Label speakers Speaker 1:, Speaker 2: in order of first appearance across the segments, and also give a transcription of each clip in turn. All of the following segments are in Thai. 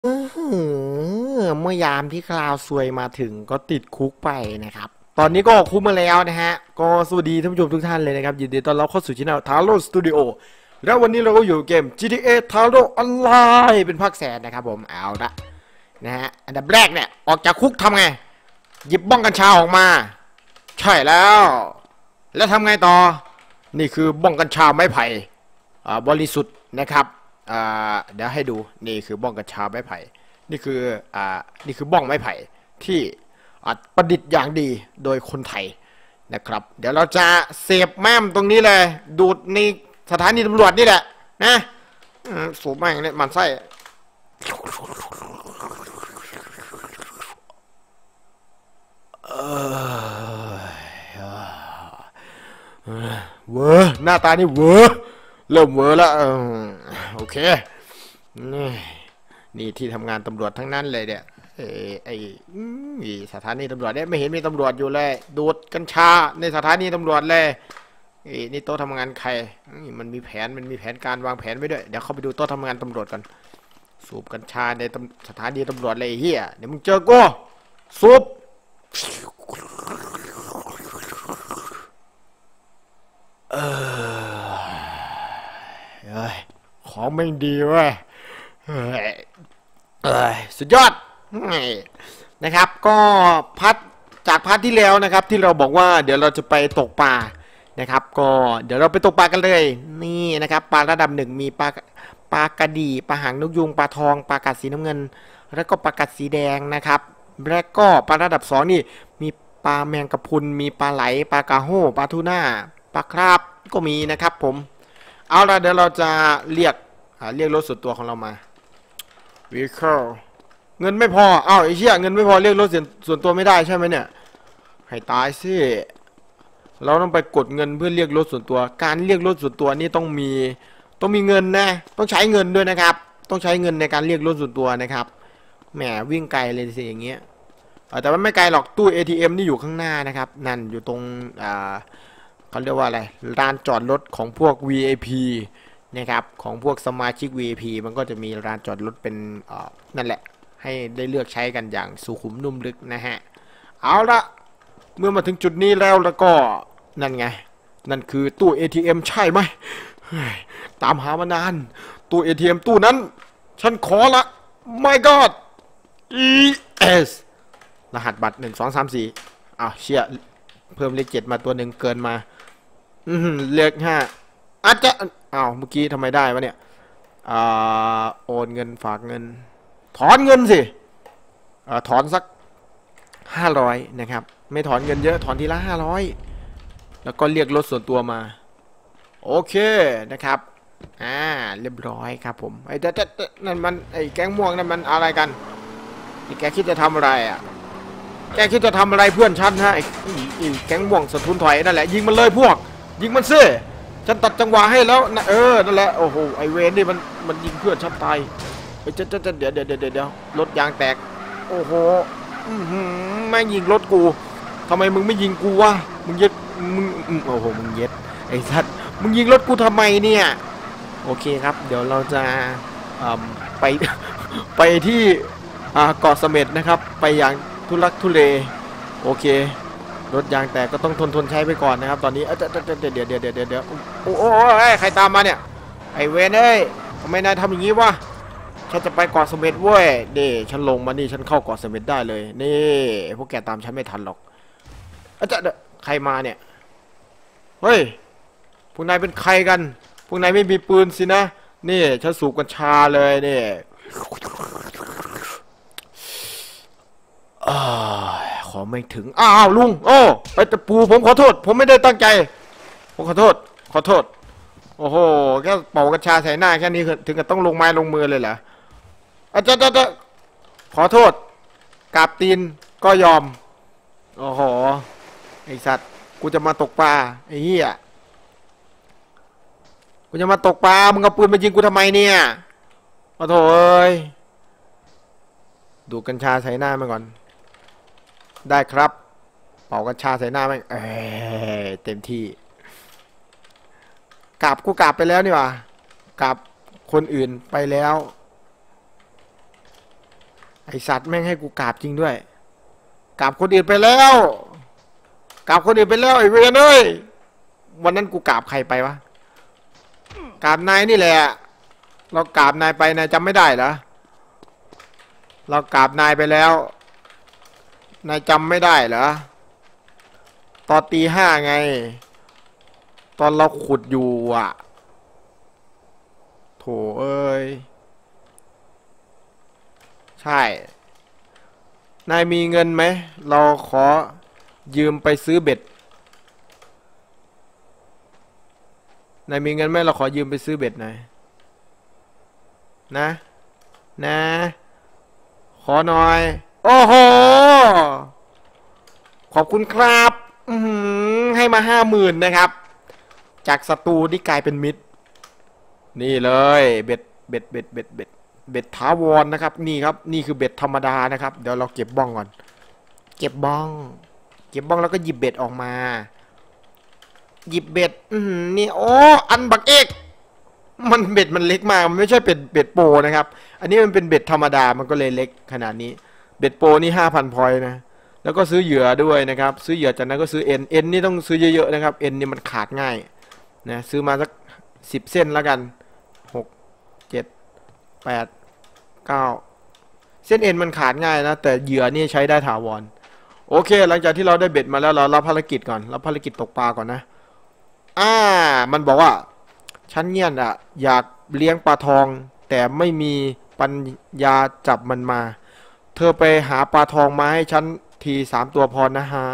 Speaker 1: อื้อหืเมื่อยามที่คราวซวยมาถึงก็ติดคุกไปนะครับตอนนี้ก็ออกคุกมาแล้วนะฮะก็สวัสดีท่านผู้ชมทุกท่านเลยนะครับยินดีต้อนรับเข้าสู่ช่องทาโร่สตูดิโอแล้ววันนี้เราก็อยู่เกม GTA ทาโร่ออนไลน์เป็นภาคแสนนะครับผมเอาละนะฮะอันดับแรกเนี่ยออกจากคุกทำไงหยิบบ้องกัญชาออกมาใช่แล้วทำไงต่อนี่คือบ้องกัญชาไม้ไผ่บริสุทธิ์นะครับเดี๋ยวให้ดูนี่คือบ้องกัญชาไม้ไผ่นี่คือนี่คือบ้องไม้ไผ่ที่ประดิษฐ์อย่างดีโดยคนไทยนะครับเดี๋ยวเราจะเสียบแม่มตรงนี้เลยดูดในสถานีตำรวจนี่แหละนะสูบแม่งเนี่ยมันไส้เวอหน้าตานี่เวอเริ่มเวอแล้วโอเคนี่ที่ทำงานตำรวจทั้งนั้นเลยเนี่ยไอ้สถานีตำรวจเนี่ยไม่เห็นมีตำรวจอยู่เลยดูดกัญชาในสถานีตำรวจเลยนี่โต๊ะทำงานใครมันมีแผนการวางแผนไว้ด้วยเดี๋ยวเข้าไปดูโต๊ะทำงานตำรวจกันสูบกัญชาในสถานีตำรวจเลยเฮียเดี๋ยวมึงเจอกูสูบเอ้ยของไม่ดีเว้ยสุดยอดนะครับก็พัดจากพัดที่แล้วนะครับที่เราบอกว่าเดี๋ยวเราจะไปตกปลานะครับก็เดี๋ยวเราไปตกปลากันเลยนี่นะครับปลาระดับหนึ่งมีปลากระดี่ปลาหางนกยูงปลาทองปลากัดสีน้ำเงินแล้วก็ปลากัดสีแดงนะครับแล้วก็ปลาระดับสองนี่มีปลาแมงกะพรุนมีปลาไหลปลากระโห้ปลาทูน่าปลาคราบก็มีนะครับผมเอาละเดี๋ยวเราจะเรียกรถส่วนตัวของเรามา vehicle เงินไม่พออ้าวไอ้เชี่ยเงินไม่พอเรียกรถส่วนตัวไม่ได้ใช่ไหมเนี่ยให้ตายสิเราต้องไปกดเงินเพื่อเรียกรถส่วนตัวการเรียกรถส่วนตัวนี่ต้องมีเงินนะต้องใช้เงินด้วยนะครับต้องใช้เงินในการเรียกรถส่วนตัวนะครับแหมวิ่งไกลเลยสิอย่างเงี้ยแต่ว่าไม่ไกลหรอกตู้ ATM นี่อยู่ข้างหน้านะครับนั่นอยู่ตรงเขาเรียกว่าอะไรลานจอดรถของพวก VIP นะครับของพวกสมาชิก VIP มันก็จะมีลานจอดรถเป็นนั่นแหละให้ได้เลือกใช้กันอย่างสุขุมนุ่มลึกนะฮะเอาละเมื่อมาถึงจุดนี้แล้วก็นั่นไงนั่นคือตู้ ATM ใช่ไหมตามหามานานตู้ ATM ตู้นั้นฉันขอละ My God ES รหัสบัตร1234อ้าวเชี่ยเพิ่มเลข7มาตัวหนึ่งเกินมาเลข5อาจจะอ้าวเมื่อกี้ทำไมได้วะเนี่ยโอนเงินฝากเงินถอนเงินสิถอนสัก500นะครับไม่ถอนเงินเยอะถอนทีละ500แล้วก็เรียกรถส่วนตัวมาโอเคนะครับเรียบร้อยครับผมไอ้นั่นมันไอ้แก๊งม่วงนั่นมันอะไรกันนี่แกคิดจะทำอะไรอ่ะแกคิดจะทำอะไรเพื่อนฉันฮะไอ้แก๊งม่วงสะทุนถอยนั่นแหละยิงมันเลยพวกยิงมันซิฉันตัดจังหวะให้แล้วนะนั่นแหละโอ้โหไอเวนนี่มันยิงเพื่อนฉันตายเดี๋ยวรถยางแตกโอ้โหแม่งยิงรถกูทำไมมึงไม่ยิงกูวะมึงเย็ดมึงโอ้โหมึงเย็ดไอ้สัตว์มึงยิงรถกูทำไมเนี่ยโอเคครับเดี๋ยวเราจะไปไปที่เกาะเสม็ดนะครับไปอย่างทุลักทุเลโอเครถยางแตกก็ต้องทนใช้ไปก่อนนะครับตอนนี้เดี๋ยวโอ้ยใครตามมาเนี่ยไอเวนเอ้ยทำไมนายทำอย่างนี้วะฉันจะไปเกาะเสม็ดเว้ยเด้ฉันลงมานี่ฉันเข้าเกาะเสม็ดได้เลยนี่พวกแกตามฉันไม่ทันหรอกใครมาเนี่ยเฮ้ยพวกนายเป็นใครกันพวกนายไม่มีปืนสินะนี่ฉันสูบกัญชาเลยนี่ขอไม่ถึงอ้าวลุงโอ้ไอ้ตะปูผมขอโทษผมไม่ได้ตั้งใจผมขอโทษโอ้โหแค่เป่ากัญชาใส่หน้าแค่นี้ถึงกับต้องลงไม้ลงมือเลยเหรอจะขอโทษกราบตีนก็ยอมโอ้โหไอสัตว์กูจะมาตกปลาไอ้เหี้ยกูจะมาตกปลามึงเอาปืนมายิงกูทำไมเนี่ยโอ้โถเอ้ยดูกัญชาใส่หน้ามาก่อนได้ครับเป่ากัญชาใส่หน้าแม่งเต็มที่กูกราบไปแล้วนี่หว่ากราบคนอื่นไปแล้วไอสัตว์แม่งให้กูกราบจริงด้วยกราบคนอื่นไปแล้วกราบคนอื่นไปแล้วไอเวรเอ้ยวันนั้นกูกราบใครไปวะกราบนายนี่แหละเรากราบนายไปนายจำไม่ได้เหรอเรากราบนายไปแล้วนายจำไม่ได้เหรอตอนตีห้าไงตอนเราขุดอยู่อ่ะโถเอ้ยใช่นายมีเงินไหมเราขอยืมไปซื้อเบ็ดนายมีเงินไหมเราขอยืมไปซื้อเบ็ดหน่อยนะขอหน่อยโอ้โหขอบคุณครับให้มา50,000นะครับจากศัตรูที่กลายเป็นมิตรนี่เลยเบ็ดถาวรนะครับนี่ครับนี่คือเบ็ดธรรมดานะครับเดี๋ยวเราเก็บบ้องก่อนเก็บบ้องแล้วก็หยิบเบ็ดออกมาหยิบเบ็ดนี่โอ้อันบักเอกมันเบ็ดมันเล็กมากมันไม่ใช่เป็นเบ็ดโปรนะครับอันนี้มันเป็นเบ็ดธรรมดามันก็เลยเล็กขนาดนี้เบ็ดโปรนี่5,000 พอยต์นะแล้วก็ซื้อเหยื่อด้วยนะครับซื้อเหยื่อจากนั้นก็ซื้อเอ็นนี่ต้องซื้อเยอะๆนะครับเอ็นนี่มันขาดง่ายนะซื้อมาสัก10 เส้นแล้วกัน6 7 8 9เส้นเอ็นมันขาดง่ายนะแต่เหยื่อนี่ใช้ได้ถาวรโอเคหลังจากที่เราได้เบ็ดมาแล้วเรารับภารกิจก่อนรับภารกิจตกปลาก่อนนะมันบอกว่าฉันเนี่ยอยากเลี้ยงปลาทองแต่ไม่มีปัญญาจับมันมาเธอไปหาปลาทองมาให้ฉันที3 ตัวพอนะฮะ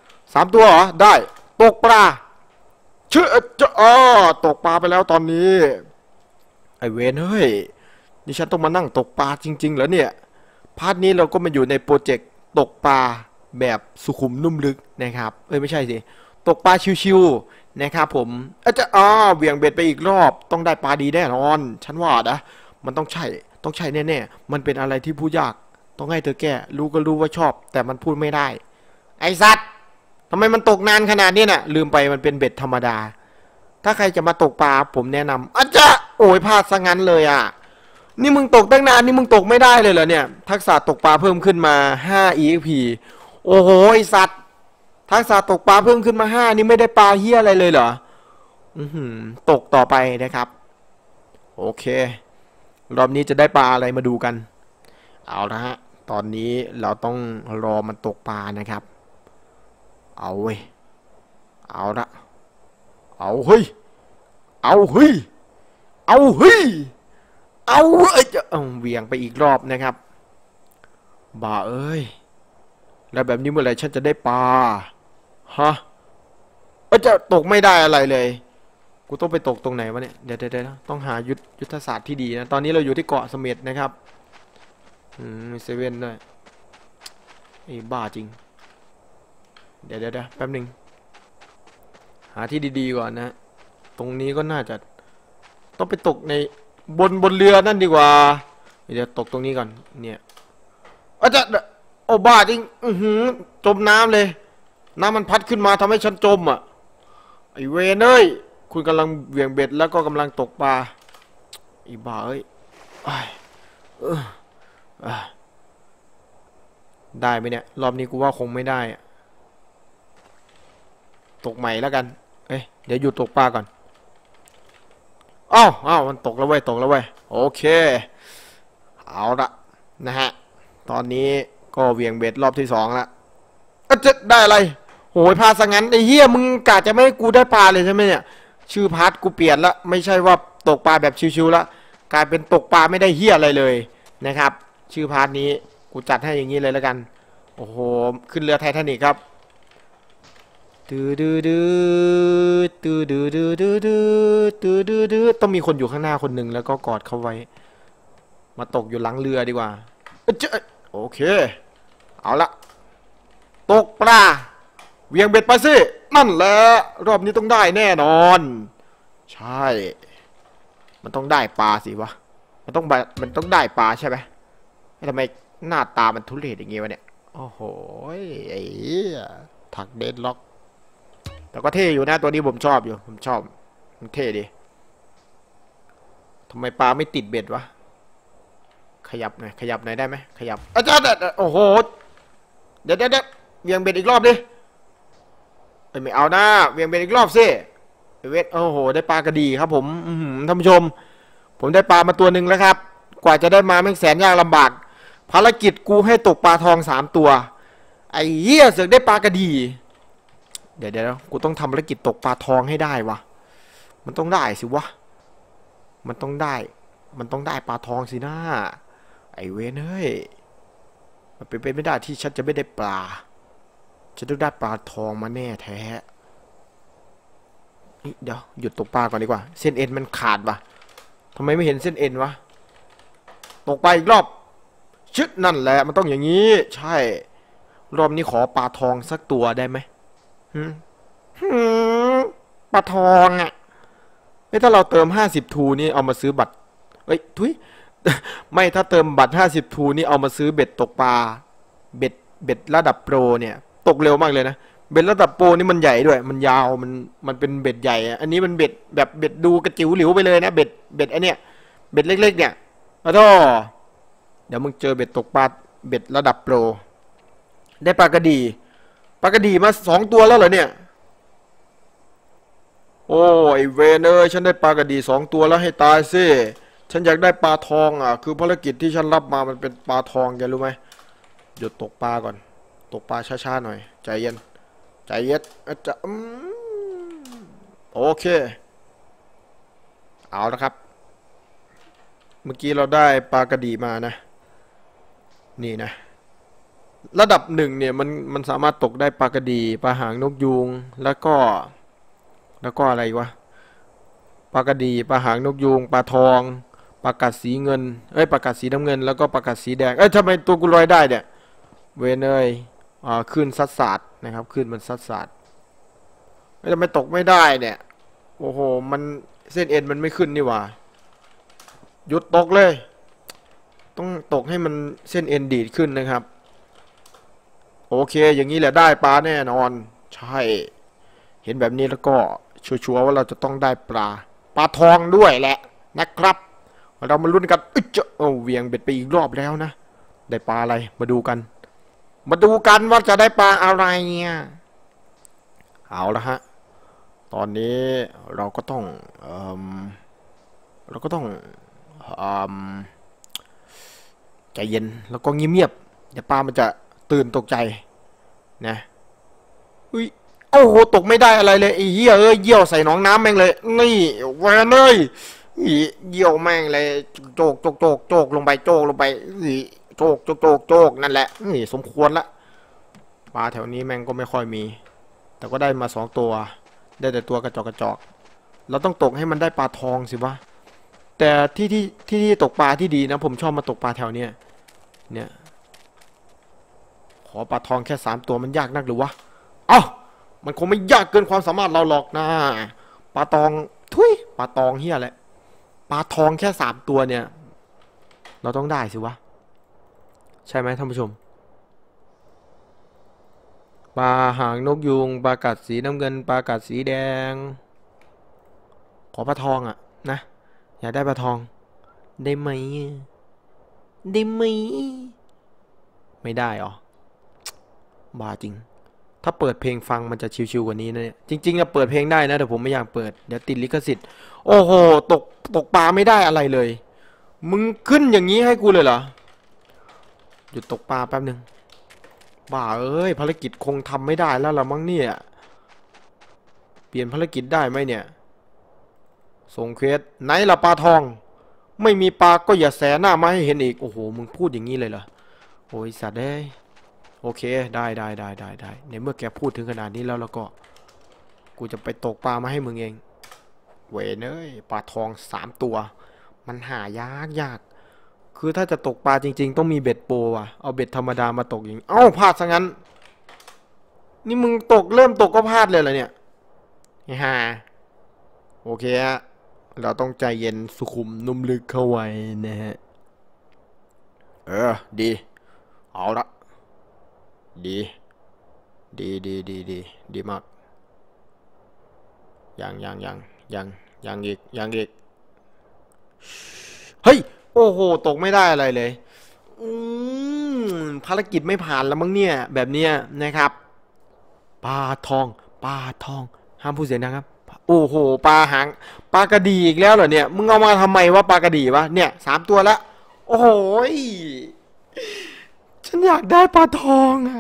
Speaker 1: 3 ตัวเหรอได้ตกปลาจะตกปลาไปแล้วตอนนี้ไอเวนเฮ้ยนี่ฉันต้องมานั่งตกปลาจริงๆเหรอเนี่ยพาร์ทนี้เราก็มาอยู่ในโปรเจกต์ตกปลาแบบสุขุมนุ่มลึกนะครับไม่ใช่สิตกปลาชิวๆนะครับผมเหวี่ยงเบ็ดไปอีกรอบต้องได้ปลาดีแน่นอนฉันว่านะมันต้องใช่แน่ๆมันเป็นอะไรที่พูดยากต้องให้เธอแก้รู้ก็รู้ว่าชอบแต่มันพูดไม่ได้ไอ้สัตว์ทำไมมันตกนานขนาดนี้น่ะลืมไปมันเป็นเบ็ดธรรมดาถ้าใครจะมาตกปลาผมแนะนำโอ้ยพลาดซะงั้นเลยอ่ะนี่มึงตกตั้งนานนี่มึงตกไม่ได้เลยเหรอเนี่ยทักษะตกปลาเพิ่มขึ้นมา5 EXP โอ้โหไอสัตว์ทักษะตกปลาเพิ่มขึ้นมา5นี่ไม่ได้ปลาเฮี้ยอะไรเลยเหรอตกต่อไปนะครับโอเครอบนี้จะได้ปลาอะไรมาดูกันเอาละฮะตอนนี้เราต้องรอมันตกปลานะครับเอาเว้ยเอาละเอาเฮ้ยเอาเฮ้ยเอาเฮ้ยเอาจะเวียงไปอีกรอบนะครับบ้าเอ้ยแล้วแบบนี้เมื่อไหร่ฉันจะได้ปลาฮะจะตกไม่ได้อะไรเลยกูต้องไปตกตรงไหนวะเนี่ยเดี๋ยวต้องหายุทธศาสตร์ที่ดีนะตอนนี้เราอยู่ที่เกาะเสม็ดนะครับมีเซเว่นด้วยไอ้บ้าจริงเดี๋ยวแป๊บนึงหาที่ดีๆก่อนนะตรงนี้ก็น่าจะต้องไปตกในบนเรือนั่นดีกว่าเดี๋ยวตกตรงนี้ก่อนเนี่ยโอ้บ้าจริงจมน้ำเลยน้ำมันพัดขึ้นมาทำให้ฉันจมอ่ะไอเวนเอ้ยคุณกำลังเหวี่ยงเบ็ดแล้วก็กำลังตกปลาไอบ้าเอ้ยได้ไหมเนี่ยรอบนี้กูว่าคงไม่ได้ตกใหม่แล้วกันเดี๋ยวหยุดตกปลาก่อนอ้าวมันตกแล้วเว้ยโอเคเอาละนะฮะตอนนี้ก็เวียงเบ็ดรอบที่2แล้วจะได้อะไรโหยพาซะงั้นไอ้เหี้ยมึงกะจะไม่ให้กูได้ปลาเลยใช่ไหมเนี่ยชื่อพาร์ทกูเปลี่ยนละไม่ใช่ว่าตกปลาแบบชิวๆละกลายเป็นตกปลาไม่ได้เหี้ยอะไรเลยนะครับชื่อพาร์ทนี้กูจัดให้อย่างนี้เลยแล้วกันโอ้โหขึ้นเรือไททานิคครับต้องมีคนอยู่ข้างหน้าคนหนึ่งแล้วก็กอดเขาไว้มาตกอยู่หลังเรือดีกว่าโอเคเอาละตกปลาเวียงเบ็ดไปสินั่นแหละรอบนี้ต้องได้แน่นอนใช่มันต้องได้ปลาสิวะมันต้องได้ปลาใช่ไหมทำไมหน้าตามันทุเรศอย่างงี้วะเนี่ยโอ้โหไอ้ถักเดดล็อกแต่ก็เท่อยู่นะตัวนี้ผมชอบมันเท่ดีทำไมปลาไม่ติดเบ็ดวะขยับหน่อยขยับหน่อยได้ไหมขยับอาจารย์โอ้โหเดี๋ยวเวียงเบ็ดอีกรอบดิไม่เอาหน้าเวียงเบ็ดอีกรอบสิเวทโอ้โหได้ปลากระดีครับผมท่านผู้ชมผมได้ปลามาตัวหนึ่งแล้วครับกว่าจะได้มาแม่งแสนยากลำบากภารกิจกูให้ตกปลาทอง3 ตัวไอ้เหี้ยเสือกได้ปลากระดีเดี๋ยวกูต้องทำภารกิจตกปลาทองให้ได้วะมันต้องได้สิวะมันต้องได้ปลาทองสินะไอ้เวนเฮ้ยมันเป็นไปไม่ได้ที่ฉันจะไม่ได้ปลาฉันต้องได้ปลาทองมาแน่แท้เดี๋ยวหยุดตกปลาก่อนดีกว่าเส้นเอ็นมันขาดวะทำไมไม่เห็นเส้นเอ็นวะตกปลาอีกรอบชึดนั่นแหละมันต้องอย่างนี้ใช่รอบนี้ขอปลาทองสักตัวได้ไหมปลาทองอ่ะถ้าเราเติม50 ทูนี่เอามาซื้อบัตรเอ้ยทุยไม่ถ้าเติมบัตร50 ทูนี่เอามาซื้อเบ็ดตกปลาเบ็ดระดับโปรเนี่ยตกเร็วมากเลยนะเบ็ดระดับโปรนี่มันใหญ่ด้วยมันยาวมันเป็นเบ็ดใหญ่อันนี้มันเบ็ดแบบเบ็ดดูกระจิ๋วหลิวไปเลยนะเบ็ดอันเนี้ยเบ็ดเล็กๆเนี่ยแล้วก็เดี๋ยวมึงเจอเบ็ดตกปลาเบ็ดระดับโปรได้ปลากระดีมา2 ตัวแล้วเหรอเนี่ยโอ้ไอเวนเอ้ยฉันได้ปลากระดี2 ตัวแล้วให้ตายสิฉันอยากได้ปลาทองอ่ะคือภารกิจที่ฉันรับมามันเป็นปลาทองแกรู้ไหมหยุดตกปลาก่อนตกปลาช้าๆหน่อยใจเย็นจะโอเคเอาละครับเมื่อกี้เราได้ปลากระดีมานะนี่นะระดับ1เนี่ยมันสามารถตกได้ปลากระดีปลาหางนกยูงแล้วก็อะไรวะปลากระดีปลาหางนกยูงปลาทองปลากัดสีเงินปลากัดสีน้ำเงินแล้วก็ปลากัดสีแดงทำไมตัวกูลอยได้เนี่ยเวนเอ้ยขึ้นซัดสาดนะครับขึ้นมันซัดสาดทำไมตกไม่ได้เนี่ยโอ้โหมันเส้นเอ็นมันไม่ขึ้นนี่หว่าหยุดตกเลยต้องตกให้มันเส้นเอ็นดีดขึ้นนะครับโอเคอย่างนี้แหละได้ปลาแน่นอนใช่เห็นแบบนี้แล้วก็ชัวร์ว่าเราจะต้องได้ปลาทองด้วยแหละนะครับเรามาลุ้นกันเวียงเบ็ดไปอีกรอบแล้วนะได้ปลาอะไรมาดูกันว่าจะได้ปลาอะไรเนี่ยเอาละฮะตอนนี้เราก็ต้องใจเย็นแล้วก็เงียบๆเดี๋ยวปลามันจะตื่นตกใจนะอุ้ยโอ้โหตกไม่ได้อะไรเลยไอ้เหี้ยเยี่ยวใส่หนองน้ำแม่งเลยนี่แวนเลยเยี่ยวแม่งเลยโจกลงไปโจกนั่นแหละนี่สมควรละปลาแถวนี้แม่งก็ไม่ค่อยมีแต่ก็ได้มา2 ตัวได้แต่ตัวกระจอกเราต้องตกให้มันได้ปลาทองสิวะแต่ที่ตกปลาที่ดีนะผมชอบมาตกปลาแถวเนี้ยเนี่ยขอปลาทองแค่3 ตัวมันยากนักหรือวะมันคงไม่ยากเกินความสามารถเราหรอกนะปลาตองปลาตองเฮียแหละปลาทองแค่3 ตัวเนี่ยเราต้องได้สิวะใช่ไหมท่านผู้ชมปลาหางนกยูงปลากัดสีน้ำเงินปลากัดสีแดงขอปลาทองอ่ะนะอยากได้ปลาทองได้ไหมไม่ได้หรอบ้าจริงถ้าเปิดเพลงฟังมันจะชิวๆกว่านี้นะเนี่ยจริงๆอะเปิดเพลงได้นะแต่ผมไม่อยากเปิดเดี๋ยวติดลิขสิทธิ์โอ้โหตกปลาไม่ได้อะไรเลยมึงขึ้นอย่างนี้ให้กูเลยเหรอหยุดตกปลาแป๊บนึงบ้าภารกิจคงทำไม่ได้แล้วละมั้งเนี่ยเปลี่ยนภารกิจได้ไหมเนี่ยส่งเควสไหนล่ะปลาทองไม่มีปลาก็อย่าแสหน้ามาให้เห็นอีกโอ้โหมึงพูดอย่างนี้เลยเหรอโอ้ยสัตว์โอเคได้ในเมื่อแกพูดถึงขนาดนี้แล้วก็กูจะไปตกปลามาให้มึงเองเวนปลาทอง3 ตัวมันหายากคือถ้าจะตกปลาจริงๆต้องมีเบ็ดโปรว่ะเอาเบ็ดธรรมดามาตกอย่างพลาดซะงั้นนี่มึงเริ่มตกก็พลาดเลยเหรอเนี่ยโอเคฮะเราต้องใจเย็นสุขุมนุ่มลึกเข้าไว้นะฮะดีเอาละดีมากยังอีกเฮ้ยโอ้โหตกไม่ได้อะไรเลยอืภารกิจไม่ผ่านแล้วมั้งเนี่ยแบบเนี้ยนะครับปลาทองปลาทองห้ามพูดเสียงดังครับโอ้โหปลาหางปลากระดีอีกแล้วเหรอเนี่ยมึงเอามาทำไมวะปลากระดีวะเนี่ย3 ตัวละโอ้โหฉันอยากได้ปลาทองอะ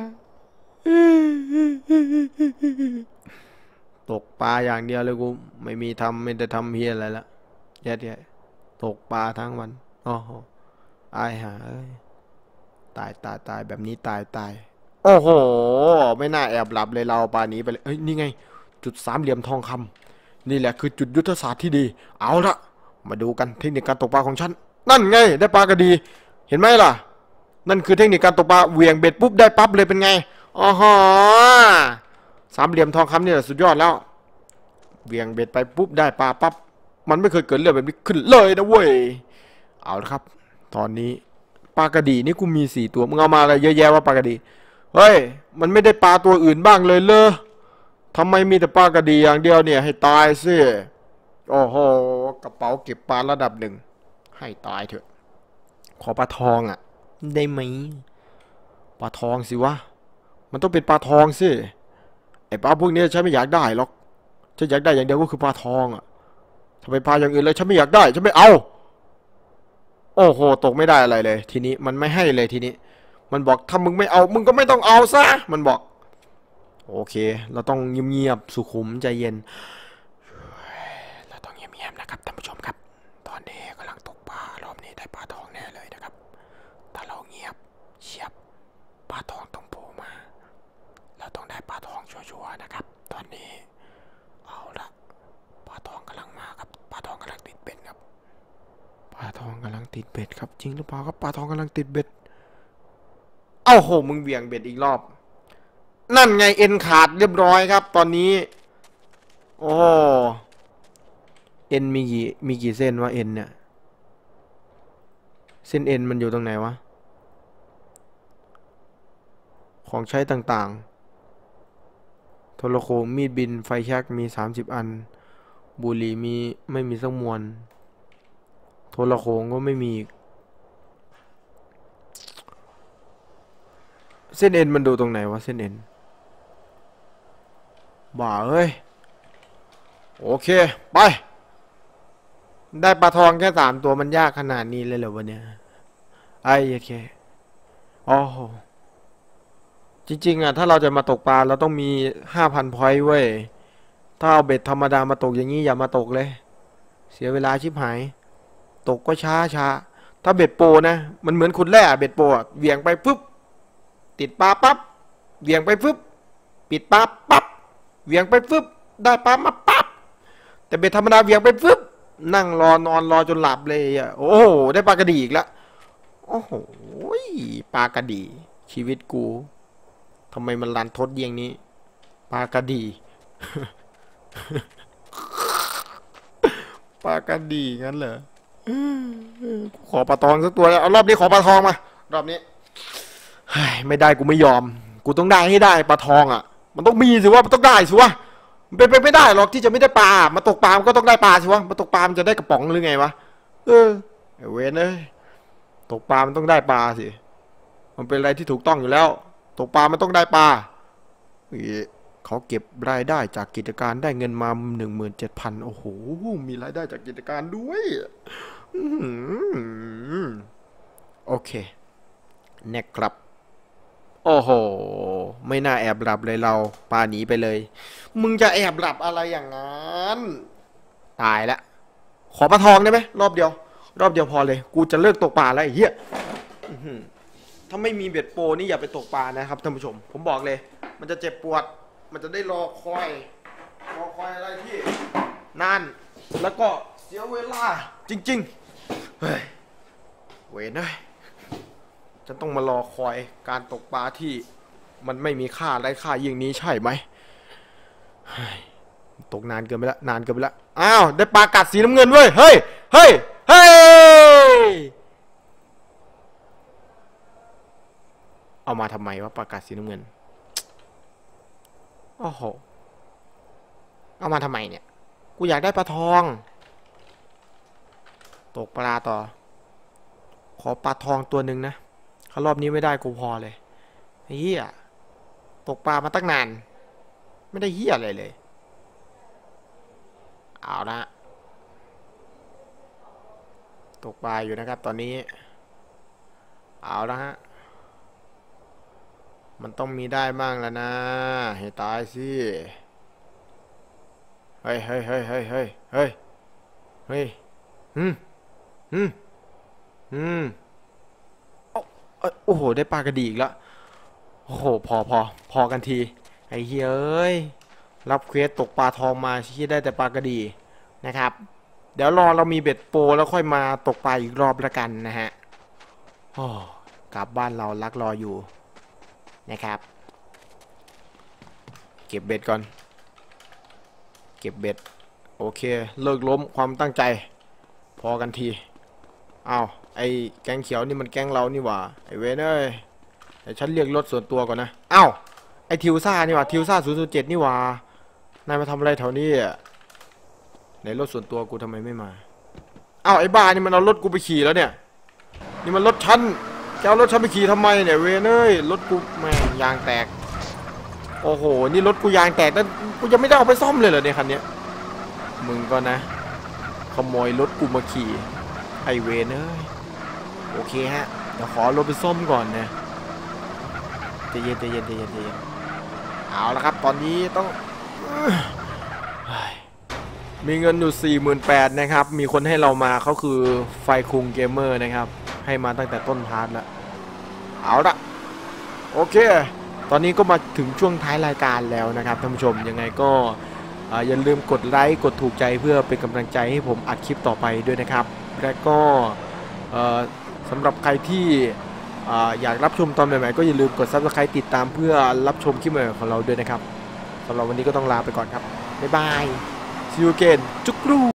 Speaker 1: ตกปลาอย่างเดียวเลยกูไม่มีทำไม่ได้ทำเฮียอะไรละแย่ๆตกปลาทั้งวันโอ้โหอายหาเอ้ยตายแบบนี้ตายโอ้โหไม่น่าแอบหลับเลยเราปลานี้ไปเลยเอ้ยนี่ไงจุด3 เหลี่ยมทองคำนี่แหละคือจุดยุทธศาสตร์ที่ดีเอาละมาดูกันเทคนิคการตกปลาของฉันนั่นไงได้ปลากระดีเห็นไหมล่ะนั่นคือเทคนิคการตกปลาเหวี่ยงเบ็ดปุ๊บได้ปั๊บเลยเป็นไงอ๋อฮะ3 เหลี่ยมทองคำนี่แหละสุดยอดแล้วเหวี่ยงเบ็ดไปปุ๊บได้ปลาปั๊บมันไม่เคยเกิดเรื่องแบบนี้ขึ้นเลยนะเว้ยเอาละครับตอนนี้ปลากระดีนี่กูมี4 ตัวมึงเอามาอะไรเยอะแยะว่าปลากระดีเฮ้ยมันไม่ได้ปลาตัวอื่นบ้างเลยเหรอทำไมมีแต่ปลากระดีอย่างเดียวเนี่ยให้ตายสิโอ้โหกระเป๋าเก็บปลาระดับ1ให้ตายเถอะขอปลาทองอ่ะได้ไหมปลาทองสิวะมันต้องเป็นปลาทองสิไอ้ปลาพวกนี้ฉันไม่อยากได้หรอกฉันอยากได้อย่างเดียวก็คือปลาทองอ่ะถ้าเป็นปลาอย่างอื่นเลยฉันไม่อยากได้ฉันไม่เอาโอ้โหตกไม่ได้อะไรเลยทีนี้มันไม่ให้เลยทีนี้มันบอกถ้ามึงไม่เอามึงก็ไม่ต้องเอาซะมันบอกโอเคเราต้องเงียบๆสุขุมใจเย็นเราต้องเงียบๆนะครับท่านผู้ชมครับตอนนี้กำลังตกปลารอบนี้ได้ปลาทองแน่เลยนะครับถ้าเราเงียบเฉียบปลาทองต้องโผล่มาเราต้องได้ปลาทองชัวร์ๆนะครับตอนนี้เอาละปลาทองกำลังมาครับปลาทองกำลังติดเบ็ดครับปลาทองกำลังติดเบ็ดครับจริงหรือเปล่าครับปลาทองกำลังติดเบ็ดเอ้าโหมึงเบี่ยงเบ็ดอีกรอบนั่นไงเอ็นขาดเรียบร้อยครับตอนนี้โอ้เอ็นมีกี่เส้นวะเอ็นเนี่ยเส้นเอ็นมันอยู่ตรงไหนวะของใช้ต่างๆโทรโขงมีดบินไฟแช็กมี30 อันบุหรี่มีไม่มีสักมวนโทรโขงก็ไม่มีเส้นเอ็นมันดูตรงไหนวะเส้นเอ็นบ่าเอ้ยโอเคไปได้ปลาทองแค่3 ตัวมันยากขนาดนี้เลยเหรอวะเนี่ยไอ้โอเคโอ้โหจริงๆอ่ะถ้าเราจะมาตกปลาเราต้องมี5,000 พอยต์เว้ยถ้าเอาเบ็ดธรรมดามาตกอย่างนี้อย่ามาตกเลยเสียเวลาชิบหายตกก็ช้าถ้าเบ็ดโปนะมันเหมือนขุดแร่เบ็ดโปอะเหวี่ยงไปปุ๊บติดปลาปั๊บเหวี่ยงไปปุ๊บปิดปลาปั๊บเหวี่ยงไปปุ๊บได้ปลามาปั๊บแต่เบ็ดธรรมดาเหวี่ยงไปปุ๊บนั่งรอนอนรอจนหลับเลยอ่ะโอ้โหได้ปลากระดีอีกแล้วโอ้โหปลากระดีชีวิตกูทำไมมันรันทดอย่างนี้ปลากระดีปลากระดีงั้นเหรอขอปลาทองสักตัวแล้วเอารอบนี้ขอปลาทองมารอบนี้ไม่ได้กูไม่ยอมกูต้องได้ให้ได้ปลาทองอ่ะมันต้องมีสิวะมันต้องได้สิวะมันเป็นไปไม่ได้หรอกที่จะไม่ได้ปลามาตกปลามันก็ต้องได้ปลาสิวะมาตกปลามันจะได้กระป๋องหรือไงวะเออเว้นเลยตกปลามันต้องได้ปลาสิมันเป็นอะไรที่ถูกต้องอยู่แล้วตกปลามันต้องได้ปลาเขาเก็บรายได้จากกิจการได้เงินมา17,000โอ้โหมีรายได้จากกิจการด้วยโอเคเน็กครับโอ้โหไม่น่าแอบหลับเลยเราปาหนีไปเลยมึงจะแอบหลับอะไรอย่างนั้นตายละขอปลาทองได้ไหมรอบเดียวพอเลยกูจะเลิกตกปลาแล้วไอ้เหี้ยถ้าไม่มีเบ็ดโปนี่อย่าไปตกปลานะครับท่านผู้ชมผมบอกเลยมันจะเจ็บปวดมันจะได้รอคอยอะไรที่นานแล้วก็เสียเวลาจริงๆเฮ้ยเวรเลยฉันต้องมารอคอยการตกปลาที่มันไม่มีค่าไร้ค่าอย่างนี้ใช่ไหมตกนานเกินไปแล้วอ้าวได้ปลากัดสีน้ำเงินเว้ยเฮ้ยเอามาทำไมวะปลากัดสีน้ำเงินโอ้โหเอามาทำไมเนี่ยกูอยากได้ปลาทองตกปลาต่ออปลาทองตัวหนึ่งนะเขารอบนี้ไม่ได้กูพอเลยเฮียตกปลามาตั้งนานไม่ได้เฮียอะไรเลยเอาละตกปลาอยู่นะครับตอนนี้เอาละฮะมันต้องมีได้บ้างแล้วนะให้ตายสิเฮ้ยเฮ้ยเฮ้ยเฮ้ยเฮ้ยเฮ้ยเฮ้ยอืมอืมอืมโอ้โหได้ปลากระดีอีกแล้วโอ้โหพอกันทีไอ้เฮ้ยเอ้ยรับเควสตกปลาทองมาชี้ได้แต่ปลากระดีนะครับเดี๋ยวรอเรามีเบ็ดโปรแล้วค่อยมาตกปลาอีกรอบละกันนะฮะโอ้กลับบ้านเราลักรออยู่นะครับเก็บเบ็ดก่อนเก็บเบ็ดโอเคเลิกล้มความตั้งใจพอกันทีอ้าวไอ้แก๊งเขียวนี่มันแก๊งเรานี่หว่าไอ้เวนเอ้ยแต่ฉันเรียกรถส่วนตัวก่อนนะอ้าวไอ้ทิวซ่านี่หว่าทิวซ่า007นี่หว่านายมาทำอะไรแถวนี้ในรถส่วนตัวกูทำไมไม่มาอ้าวไอ้บ้านี่มันเอารถกูไปขี่แล้วเนี่ยนี่มันรถฉันแกเอารถฉันไปขี่ทำไมเนี่ยเวนเอ้ยรถกูแม่งยางแตกโอ้โหนี่รถกูยางแตกแล้วกูยังไม่ได้เอาไปซ่อมเลยเหรอเนี่ยคันนี้มึงก็นะขโมยรถกูมาขี่ไอเวนเอ้ยโอเคฮะเดี๋ยวขอรถไปซ่อมก่อนนะใจเย็นเอาละครับตอนนี้ต้องมีเงินอยู่48,000นะครับมีคนให้เรามาเขาคือไฟคุงเกมเมอร์นะครับให้มาตั้งแต่ต้นพาร์ทแล้วเอาละโอเคตอนนี้ก็มาถึงช่วงท้ายรายการแล้วนะครับท่านผู้ชมยังไงก็อย่าลืมกดไลค์กดถูกใจเพื่อเป็นกำลังใจให้ผมอัดคลิปต่อไปด้วยนะครับและก็สำหรับใครที่อยากรับชมตอนใหม่ๆก็อย่าลืมกด Subscribe ติดตามเพื่อรับชมคลิปใหม่ของเราด้วยนะครับสำหรับวันนี้ก็ต้องลาไปก่อนครับบ๊ายบาย See you again จุกรู